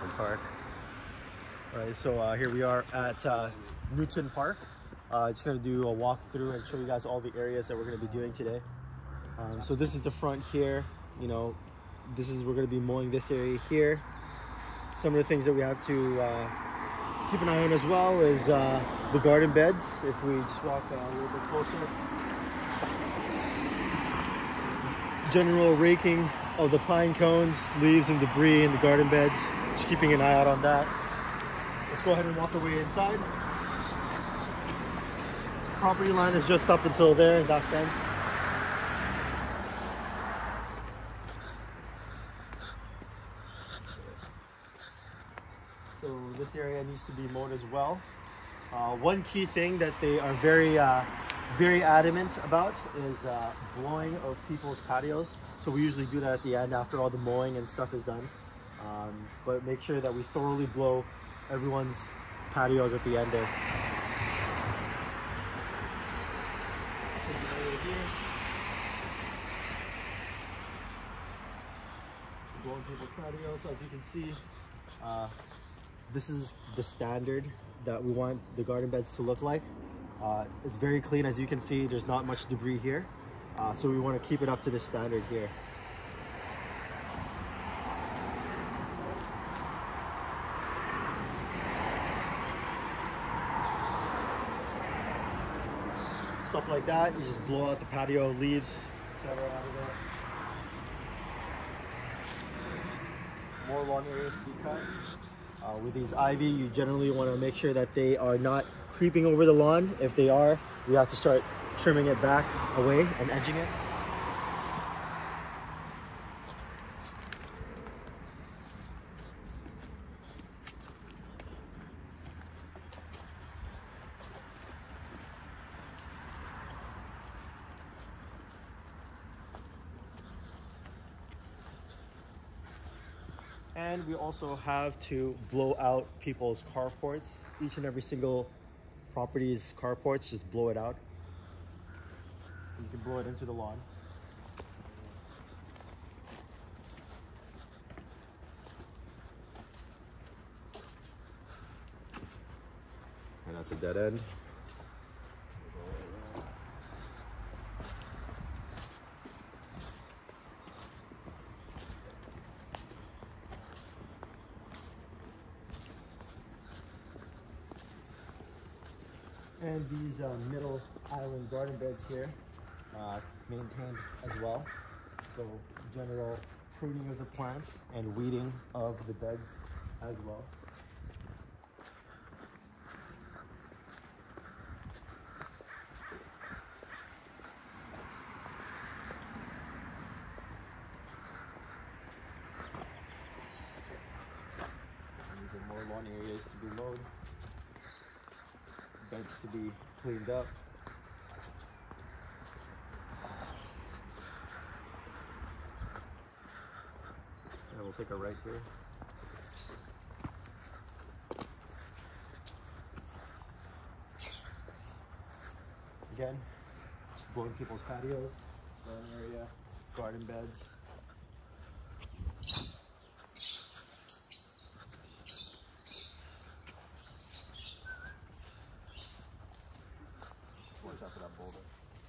Johnson Park. All right, so here we are at Newton Park. Just gonna do a walkthrough and show you guys all the areas that we're gonna be doing today. So this is the front here. You know, we're gonna be mowing this area here. Some of the things that we have to keep an eye on as well is the garden beds. If we just walk a little bit closer. General raking of the pine cones, leaves and debris in the garden beds. Just keeping an eye out on that. Let's go ahead and walk our way inside. Property line is just up until there, that fence. So this area needs to be mowed as well. One key thing that they are very adamant about is blowing of people's patios. So we usually do that at the end after all the mowing and stuff is done. But make sure that we thoroughly blow everyone's patios at the end there. Blowing people's patios, as you can see, this is the standard that we want the garden beds to look like. It's very clean, as you can see. There's not much debris here, so we want to keep it up to this standard here. Stuff like that, you just blow out the patio leaves, etc. out of there. More lawn areas to be cut. With these ivy, you generally want to make sure that they are not creeping over the lawn. If they are, we have to start trimming it back away and edging it. And we also have to blow out people's carports. Each and every single property's carports, just blow it out. You can blow it into the lawn. And that's a dead end. And these middle island garden beds here, maintained as well. So general pruning of the plants and weeding of the beds as well. And these are more lawn areas to be mowed. Beds to be cleaned up. And we'll take a right here. Again, just blowing people's patios, lawn area, garden beds. Watch out for that boulder.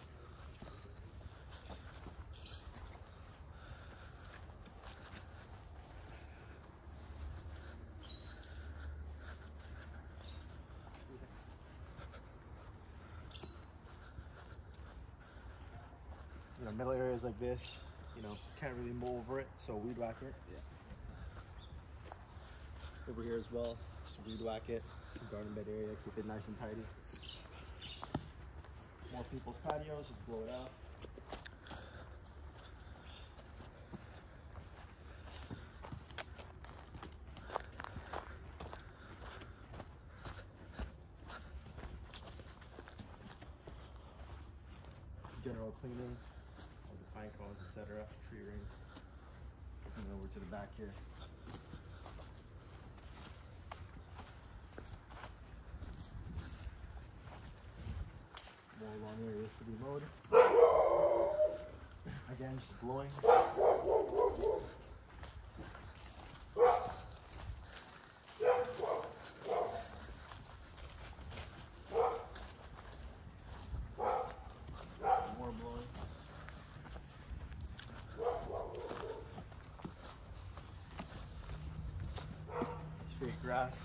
You know, middle areas like this, you know, can't really mow over it, so weed whack it. Yeah. Over here as well, just weed whack it. It's a garden bed area, keep it nice and tidy. More people's patios, just blow it out. General cleaning of the pine cones, etc., tree rings. Coming over to the back here. More lawn areas to be mowed. Again, just blowing. grass.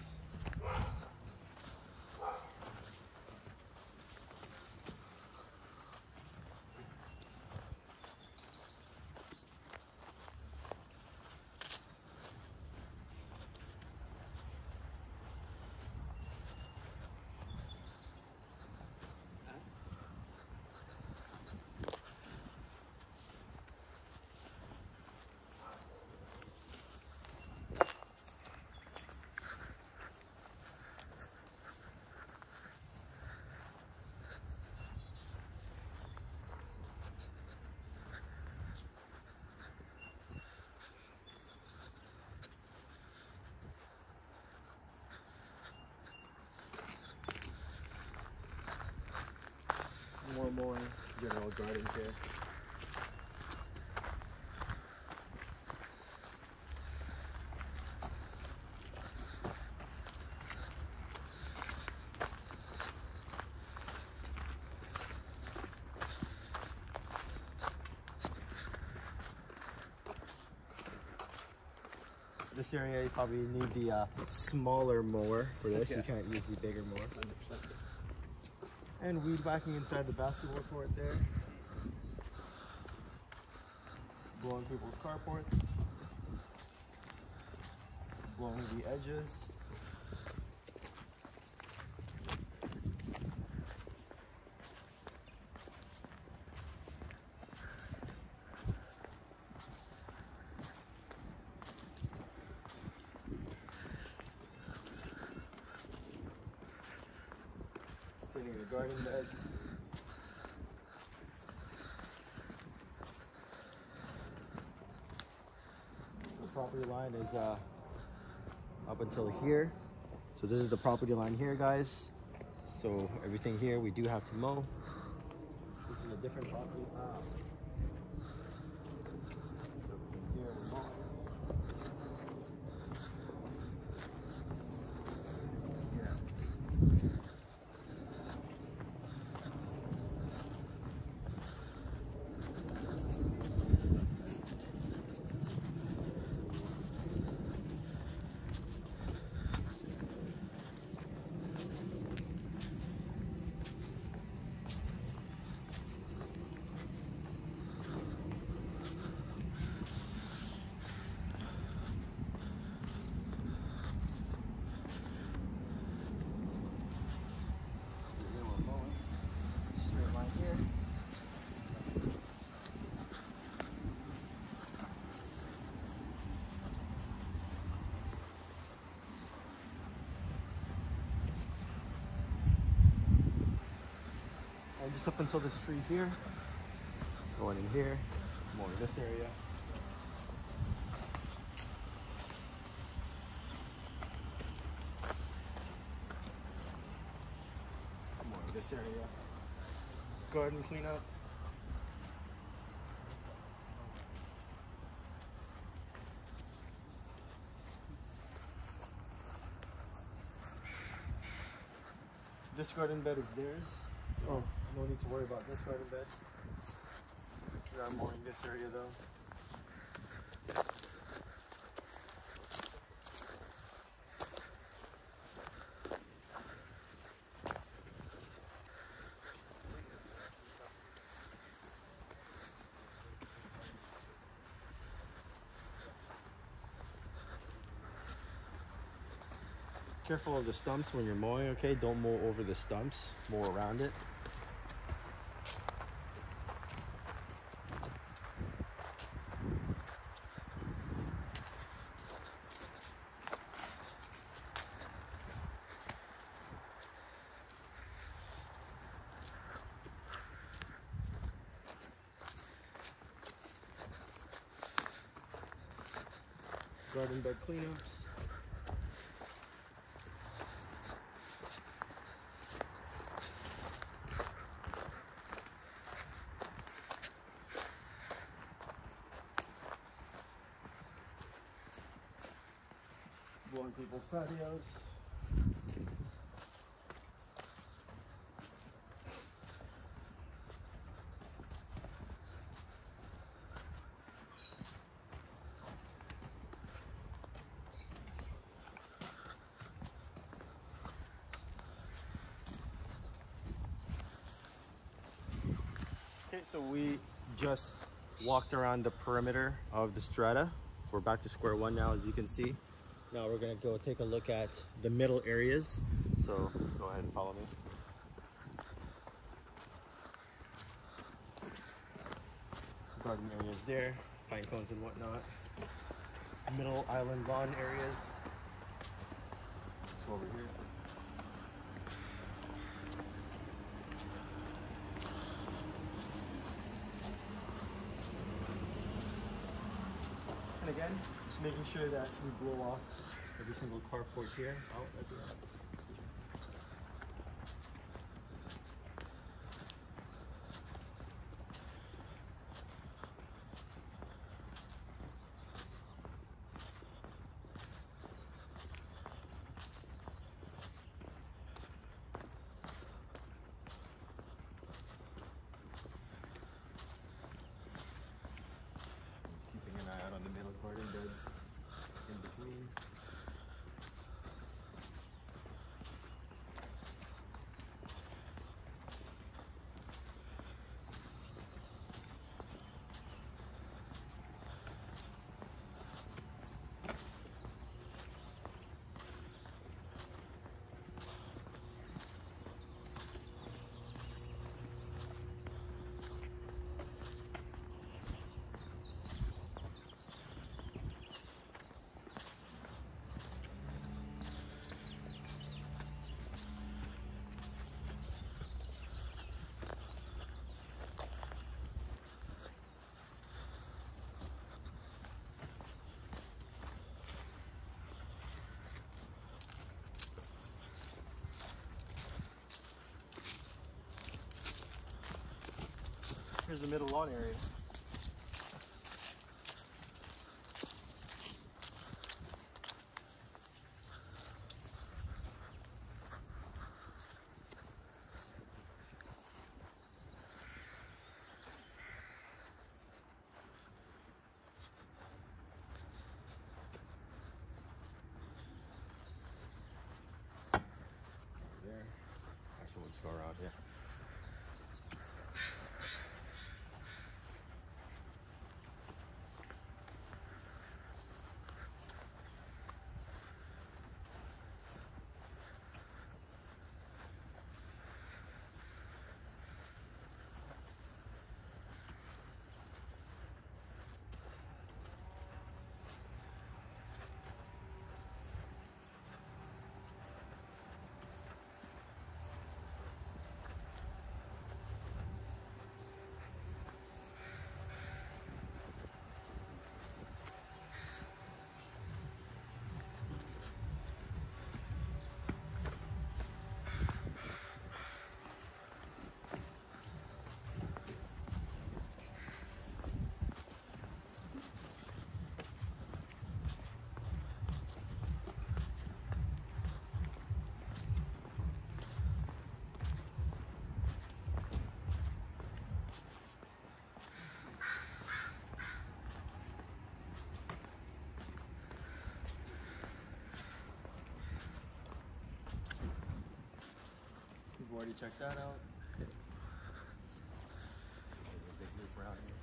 More mowing, general garden care. This area you probably need the smaller mower for this. You can't use the bigger mower. 100%. And weed whacking inside the basketball court there. Blowing people's carports. Blowing the edges. Cleaning the garden beds. The property line is up until here. So this is the property line here, guys. So everything here we do have to mow. This is a different property. Here we're mowing. And just up until this tree here, going in here, more in this area. More in this area. Garden cleanup. This garden bed is theirs. Oh, no need to worry about this garden bed. We are mowing this area though. Careful of the stumps when you're mowing, okay? Don't mow over the stumps, mow around it. Garden bed cleanups. Blowing people's patios. Okay, so we just walked around the perimeter of the strata. We're back to square one now, as you can see. Now we're gonna go take a look at the middle areas. So let's go ahead and follow me. Garden areas there, pine cones and whatnot. Middle island lawn areas. Let's go over here. And again, just making sure that we blow off every single carport here. Oh, right there. Keeping an eye out on the middle garden beds in between. Here's the middle lawn area. There. Actually, let's go around here. We've already checked that out. There's a big loop around here.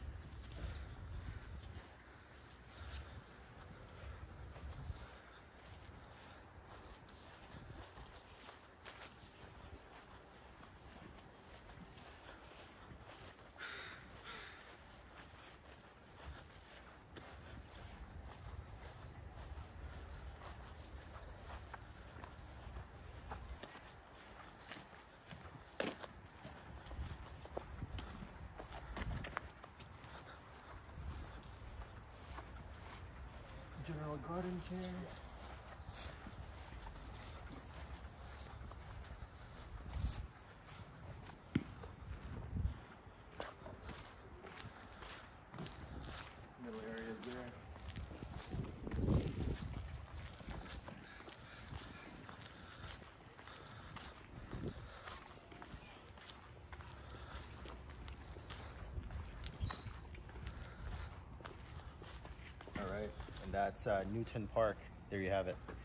General garden care. Middle areas there. All right, and that's Newton Park. There you have it.